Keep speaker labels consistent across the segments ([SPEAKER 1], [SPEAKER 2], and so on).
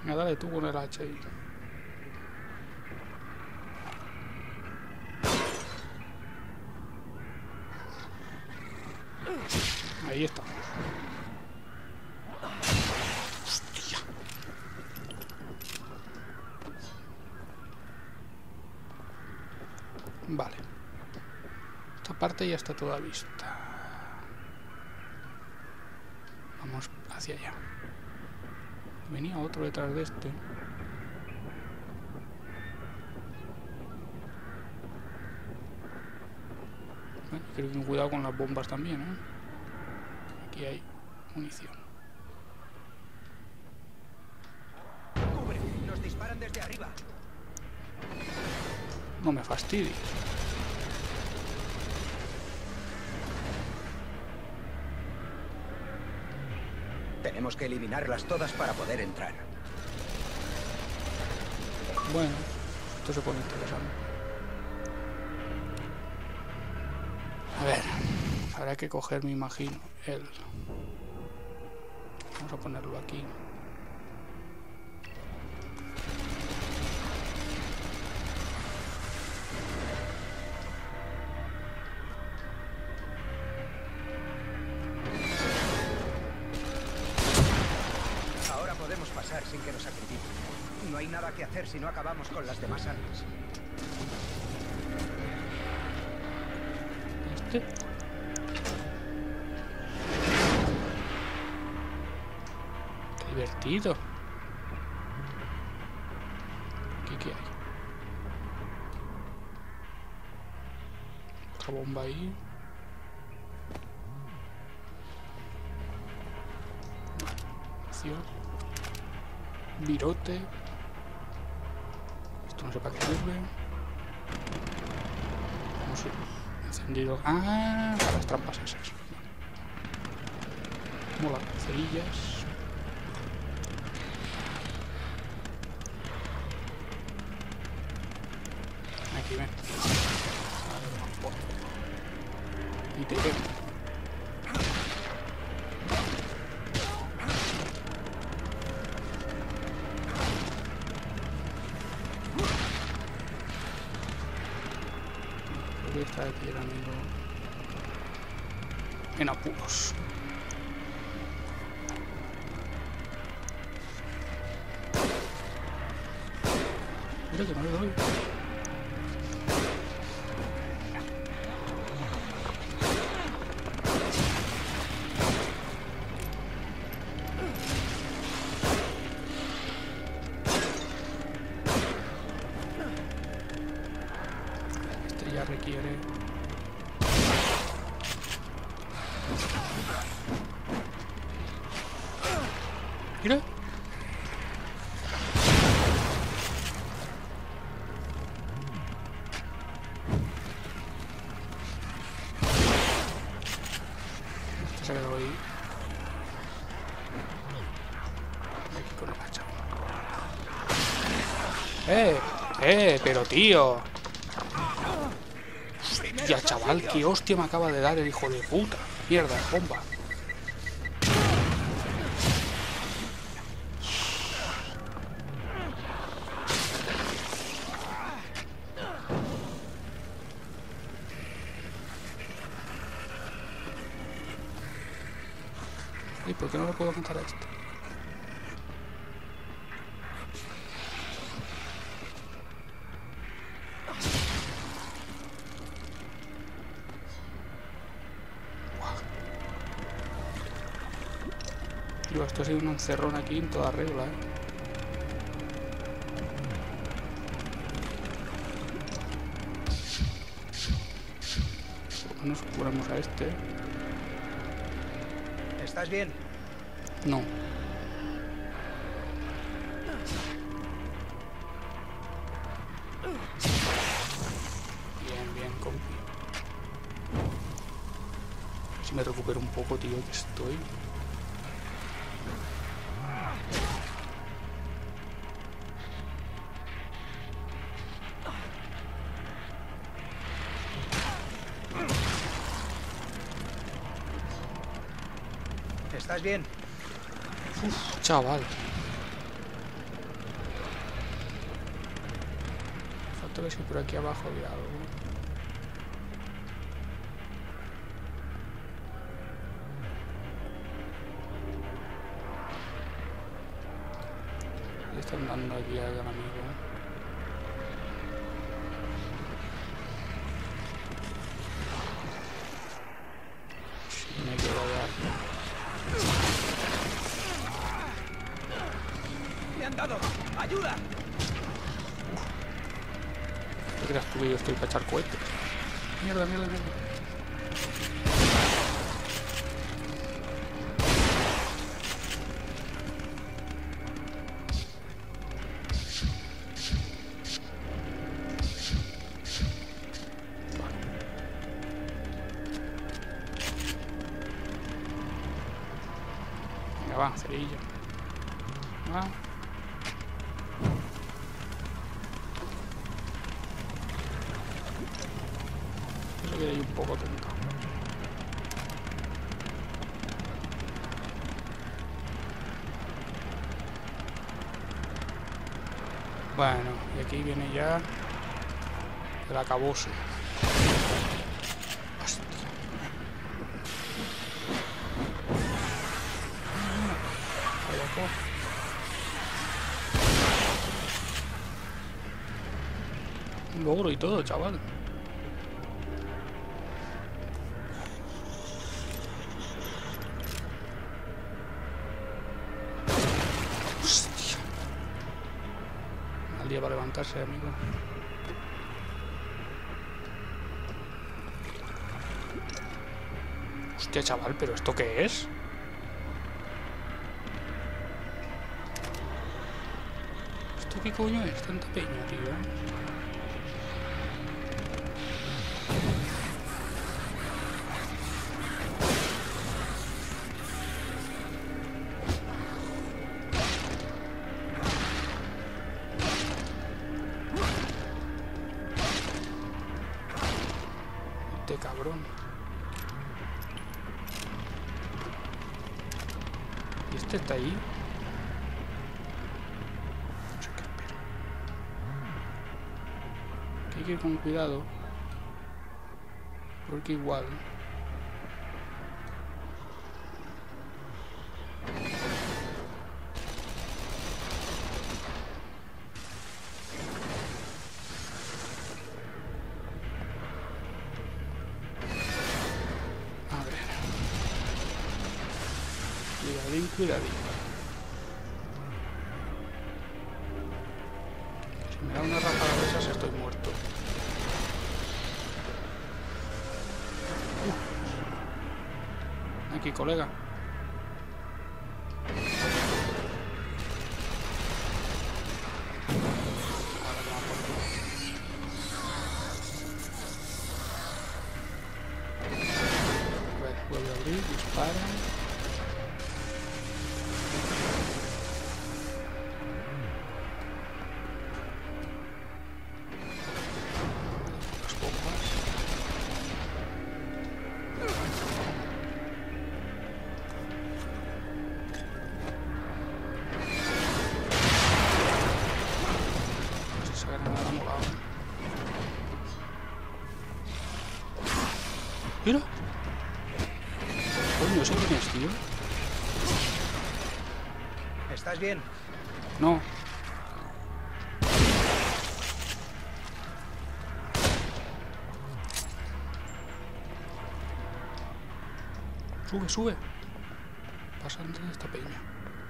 [SPEAKER 1] Venga, dale tú con el hacha ahí. Ahí está. Hostia. Vale. Esta parte ya está toda vista. Vamos hacia allá. Venía otro detrás de este. Bueno, creo que cuidado con las bombas también, ¿eh? Aquí hay munición.
[SPEAKER 2] ¡Cubre! ¡Nos disparan desde arriba!
[SPEAKER 1] No me fastidies.
[SPEAKER 2] Tenemos que eliminarlas todas para poder entrar.
[SPEAKER 1] Bueno, esto se pone interesante. A ver, habrá que coger, me imagino, el... Vamos a ponerlo aquí.
[SPEAKER 2] Ahora podemos pasar sin que nos acrediten. No hay nada que hacer si no acabamos con las demás armas.
[SPEAKER 1] Este. Qué divertido. ¿Aquí qué hay? Otra bomba ahí. Virote. Esto no sé para qué sirve. Vamos encendido. Ah, para las trampas esas. Mola, cerillas. Aquí ven. Y te ven. Está aquí el amigo en apuros. Mira que no le doy. Este ya requiere... Mira. Este se ha quedado ahí. Aquí con el hacha. Pero tío. Hostia, chaval, qué hostia me acaba de dar el hijo de puta. Mierda, bomba. ¿Y por qué no lo puedo matar a este? Digo, esto ha sido un encerrón aquí en toda regla, ¿eh? Nos curamos a este.
[SPEAKER 2] ¿Estás bien?
[SPEAKER 1] No. Bien, bien, compi. Si me recupero un poco, tío, que estoy...
[SPEAKER 2] ¿Estás bien?
[SPEAKER 1] Uf, chaval. a ver si por aquí abajo había algo. Le están dando aquí al gran amigo. Me quiero dar.
[SPEAKER 2] ¡Me han dado! ¡Ayuda!
[SPEAKER 1] ¿Qué creas tú que yo estoy para echar cohetes? Mierda, mierda, mierda. Venga, va, cerillo. Va. Eso queda ahí un poco tonto. Bueno, y aquí viene ya el acabose. Hostia. Loco. Un logro y todo, chaval. Hostia. Mal día para levantarse, amigo. Hostia, chaval, ¿pero esto qué es? ¿Esto qué coño es? Tanta peña, tío. Este cabrón. ¿Y este está ahí? No sé qué espero. Que hay que ir con cuidado. Porque igual... A ver. Cuidadín, cuidadín. Si me da una ráfaga de esas estoy muerto. Aquí, colega. Ahora toma por culo. A ver, vuelve a abrir, dispara. Las bombas. Pues esa granada molaba. ¡Mira! Coño, ¿eso quién es, tío?
[SPEAKER 2] ¿Estás bien?
[SPEAKER 1] No. Sube, sube. Pasa antes de esta peña.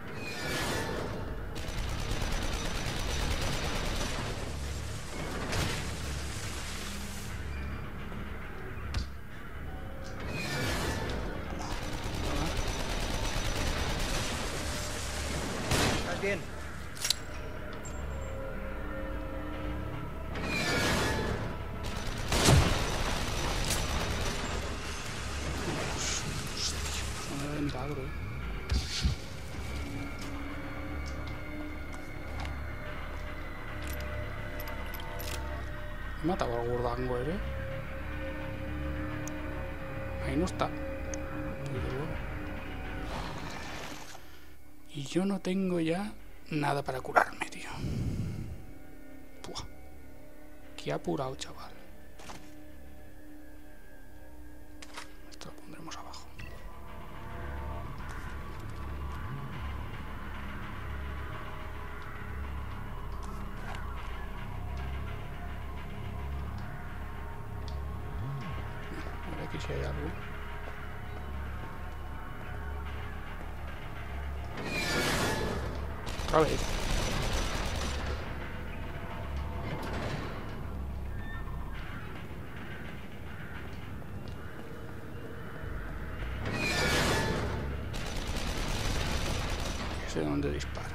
[SPEAKER 2] ¿Estás bien?
[SPEAKER 1] Hostia, no milagro, eh. He matado al gordango, ¿eh? Ahí no está. Y yo no tengo ya nada para curarme, tío. Puah. Qué apurado, chaval. Esto lo pondremos abajo. A ver aquí si hay algo. Otra vez. Sé dónde dispara.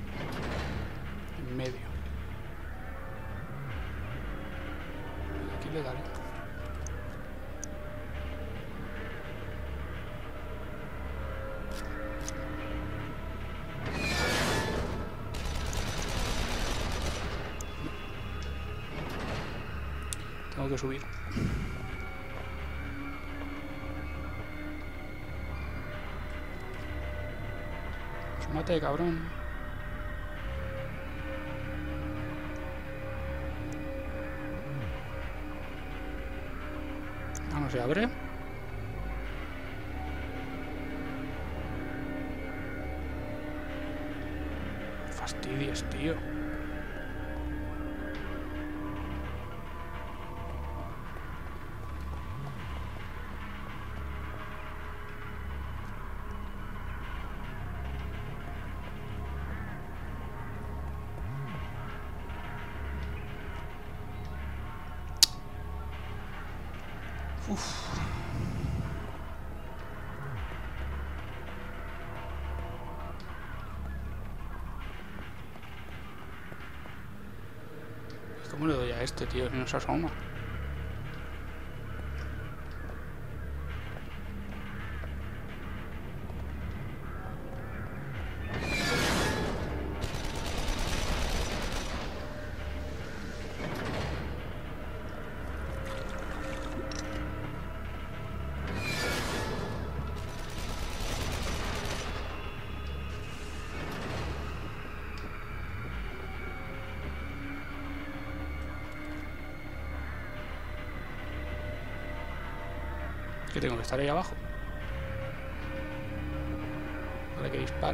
[SPEAKER 1] En medio. Aquí le daré. Tengo que subir. Mate, cabrón. Ah, no se abre. Fastidies, tío. Uf. ¿Cómo le doy a este, tío? Si no se asoma. Que tengo que estar ahí abajo para que dispare.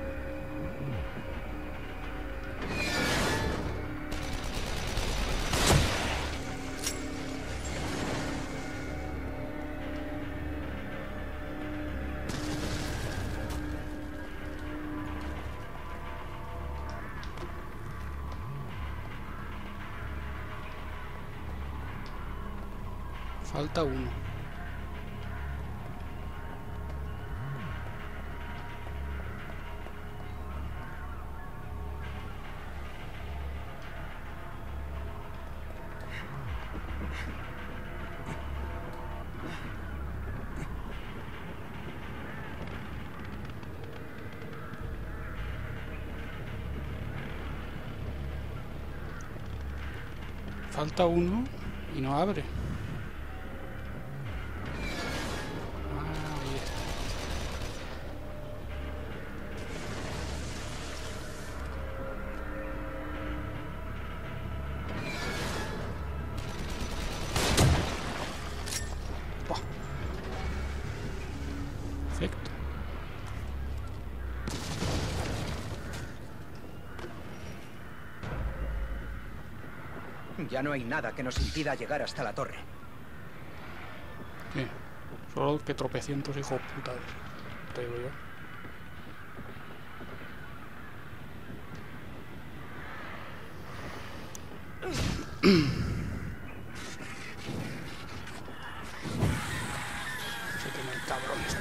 [SPEAKER 1] Falta uno. Falta uno y no abre. Ahí está. Buah. Perfecto.
[SPEAKER 2] Ya no hay nada que nos impida llegar hasta la torre.
[SPEAKER 1] Sí. Solo que tropecientos hijos putas. Te digo yo. Se tiene el cabrón este.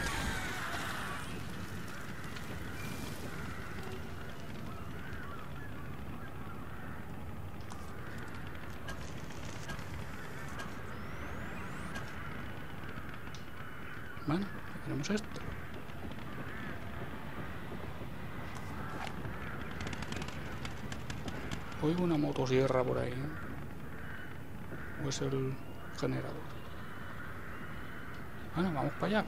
[SPEAKER 1] Bueno, tenemos esto. Oigo una motosierra por ahí, ¿no? ¿O es el generador? Bueno, vamos para allá.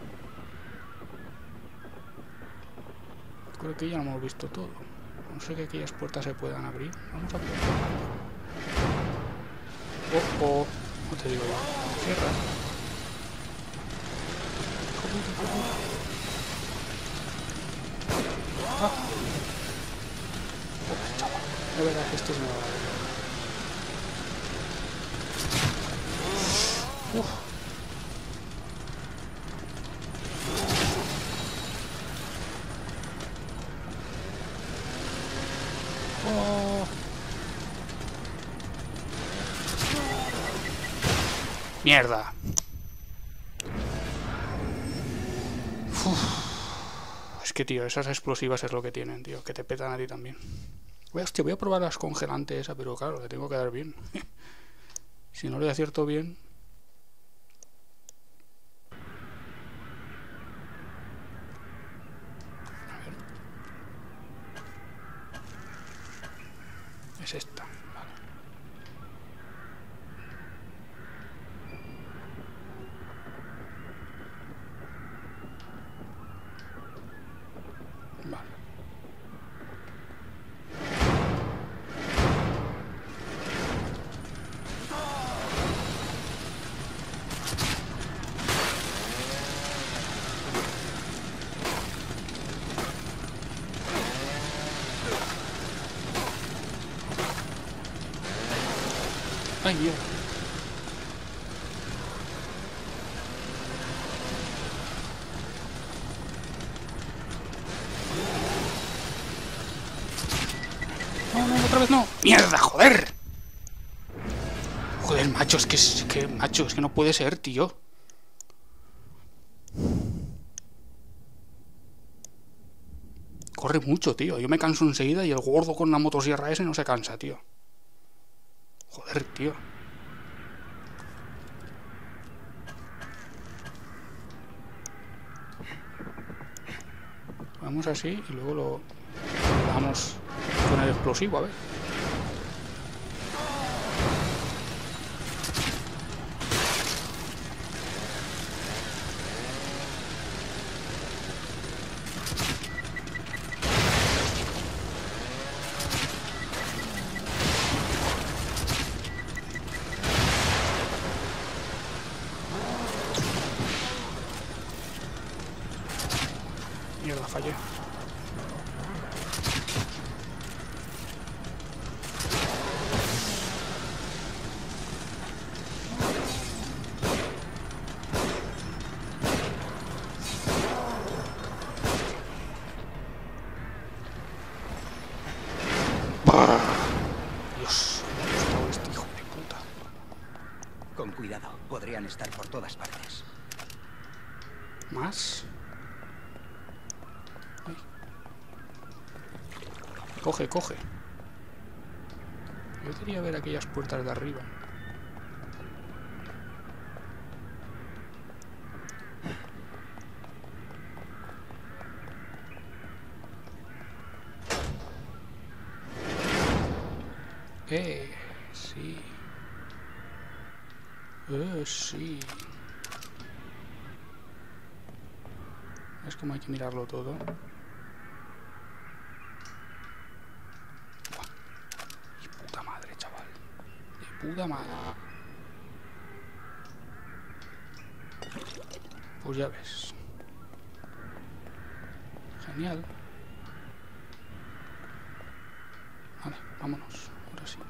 [SPEAKER 1] Creo que ya lo hemos visto todo. No sé que aquellas puertas se puedan abrir. Vamos a probar. Oh. No te digo yo. Cierra. Ah. Oh, chaval. De verdad que esto es una barbaridad. Uf. Oh. Mierda. Uf. Es que, tío, esas explosivas es lo que tienen, tío. Que te petan a ti también. Hostia, voy a probar las congelantes esa, pero claro, le tengo que dar bien. Si no le acierto bien... A ver. Es esta. Vale. Vale. Ay, mierda. No, otra vez no. ¡Mierda, joder! Joder, macho, macho, es que no puede ser, tío. Corre mucho, tío. Yo me canso enseguida y el gordo con la motosierra ese no se cansa, tío. Joder, tío. Vamos así y luego lo damos con el explosivo, a ver. Mierda, fallé. Dios, ¿dónde está este hijo de puta?
[SPEAKER 2] Con cuidado, podrían estar por todas partes.
[SPEAKER 1] ¿Más? Ay. Coge, coge. Yo quería ver aquellas puertas de arriba. Sí. Sí. Es como hay que mirarlo todo. Buah. De puta madre, chaval. De puta madre. Pues ya ves. Genial. Vale, vámonos. Ahora sí.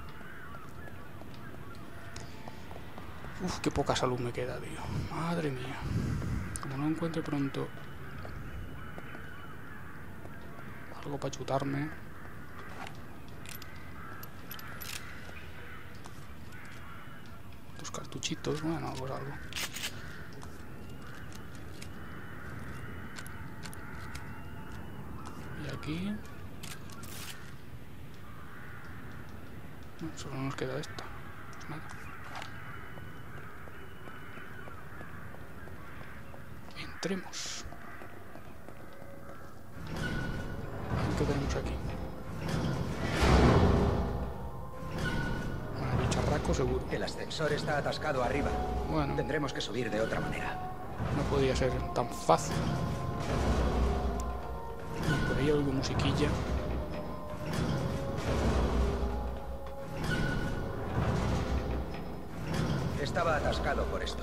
[SPEAKER 1] Uf, qué poca salud me queda, tío. Madre mía. Como no encuentre pronto algo para chutarme. Dos cartuchitos, bueno, pues algo. Y aquí... No, solo nos queda esta. Pues nada. Entremos. ¿Qué tenemos aquí? Un bicharraco seguro.
[SPEAKER 2] El ascensor está atascado arriba.
[SPEAKER 1] Bueno,
[SPEAKER 2] Tendremos que subir de otra manera.
[SPEAKER 1] no podía ser tan fácil. Por ahí oigo musiquilla.
[SPEAKER 2] Estaba atascado por esto.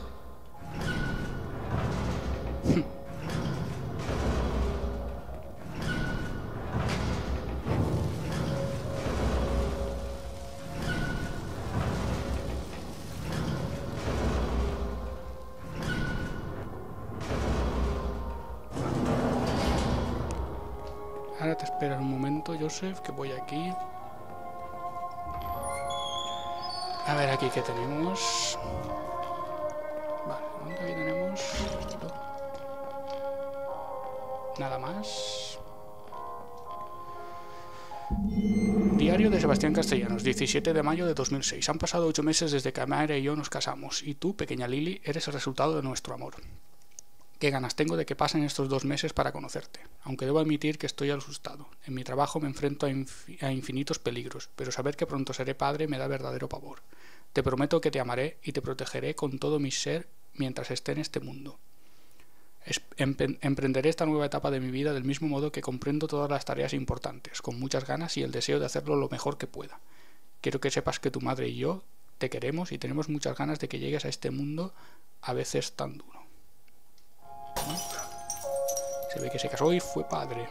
[SPEAKER 1] Ahora te esperas un momento, Joseph, que voy aquí. A ver aquí qué tenemos. Vale, aquí tenemos esto. Nada más. Diario de Sebastián Castellanos, 17 de mayo de 2006. Han pasado 8 meses desde que Mayra y yo nos casamos, y tú, pequeña Lily, eres el resultado de nuestro amor. Qué ganas tengo de que pasen estos 2 meses para conocerte, aunque debo admitir que estoy asustado. En mi trabajo me enfrento a infinitos peligros, pero saber que pronto seré padre me da verdadero pavor. Te prometo que te amaré y te protegeré con todo mi ser mientras esté en este mundo. Emprenderé esta nueva etapa de mi vida del mismo modo que comprendo todas las tareas importantes, con muchas ganas y el deseo de hacerlo lo mejor que pueda. Quiero que sepas que tu madre y yo te queremos y tenemos muchas ganas de que llegues a este mundo a veces tan duro. ¿No? Se ve que se casó y fue padre.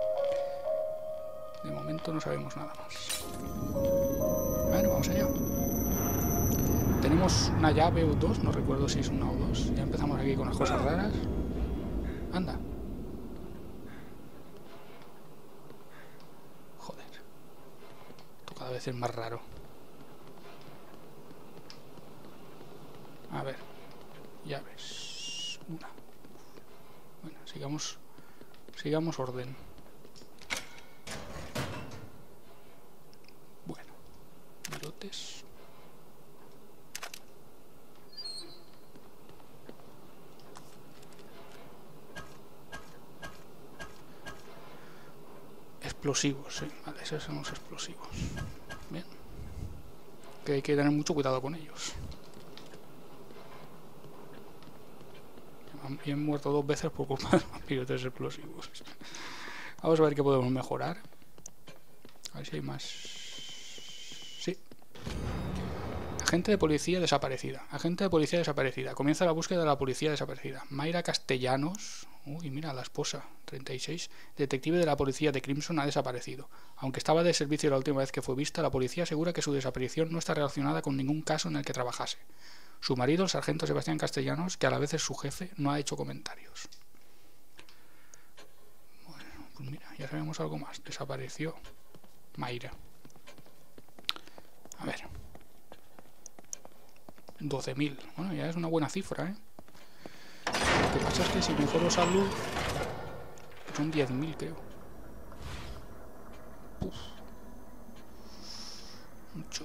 [SPEAKER 1] De momento no sabemos nada más. Bueno, vamos allá. Tenemos una llave o dos, no recuerdo si es una o dos. Ya empezamos aquí con las cosas raras. Anda. Joder. Esto cada vez es más raro. A ver. Llaves. Una. Bueno, sigamos orden. Bueno. Virotes. Explosivos, sí. Vale, esos son los explosivos. Bien. Que hay que tener mucho cuidado con ellos. Y he muerto 2 veces por culpa de los vampiros explosivos. Vamos a ver qué podemos mejorar. A ver si hay más. Sí. Agente de policía desaparecida. Agente de policía desaparecida. Comienza la búsqueda de la policía desaparecida. Mayra Castellanos. Uy, mira, la esposa. 36. Detective de la policía de Crimson ha desaparecido. Aunque estaba de servicio la última vez que fue vista, la policía asegura que su desaparición no está relacionada con ningún caso en el que trabajase. Su marido, el sargento Sebastián Castellanos, que a la vez es su jefe, no ha hecho comentarios. Bueno, pues mira, ya sabemos algo más. Desapareció Mayra. A ver. 12.000. Bueno, ya es una buena cifra, ¿eh? Lo que pasa es que si mejoro salud, son 10.000, creo. Uf. Mucho.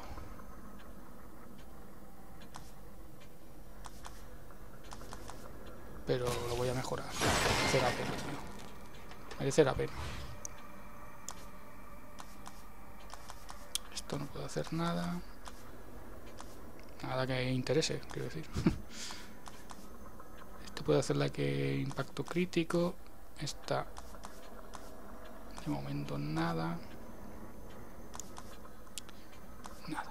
[SPEAKER 1] Pero lo voy a mejorar. Merece la pena, tío. Merece la pena. Esto no puedo hacer nada. Nada que interese, quiero decir. Esto puede hacer la que impacto crítico. Esta de momento nada. Nada.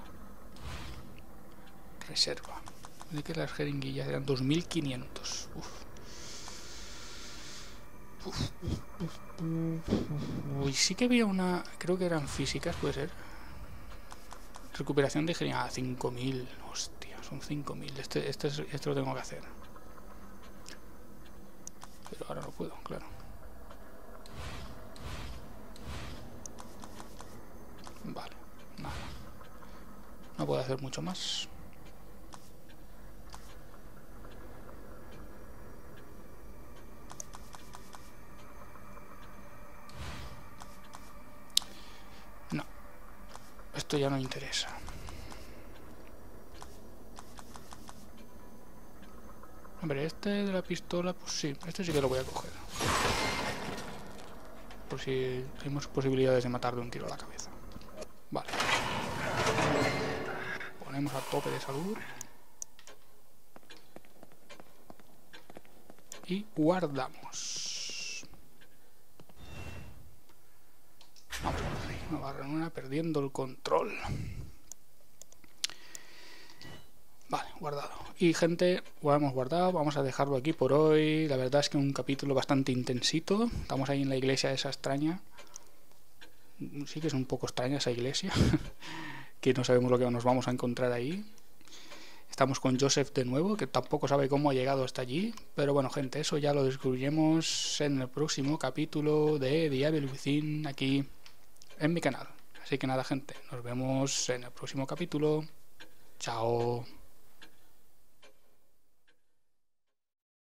[SPEAKER 1] Reserva. De que las jeringuillas eran 2.500. Uy, sí que había una. Creo que eran físicas, puede ser. Recuperación de jeringa. 5.000. Hostia, son 5.000. Este lo tengo que hacer. Pero ahora no puedo, claro. Vale, nada. No puedo hacer mucho más. No. Esto ya no interesa. Hombre, este de la pistola, pues sí, este sí que lo voy a coger. Por si tenemos posibilidades de matar de un tiro a la cabeza. Vale. Ponemos a tope de salud. Y guardamos. Vamos por ahí. Nueva reunión perdiendo el control. Vale, guardado. Y gente, lo hemos guardado, vamos a dejarlo aquí por hoy. La verdad es que un capítulo bastante intensito. Estamos ahí en la iglesia esa extraña. Sí que es un poco extraña esa iglesia. Que no sabemos lo que nos vamos a encontrar ahí. Estamos con Joseph de nuevo, que tampoco sabe cómo ha llegado hasta allí. Pero bueno, gente, eso ya lo descubriremos en el próximo capítulo de The Evil Within aquí en mi canal. Así que nada, gente, nos vemos en el próximo capítulo. Chao.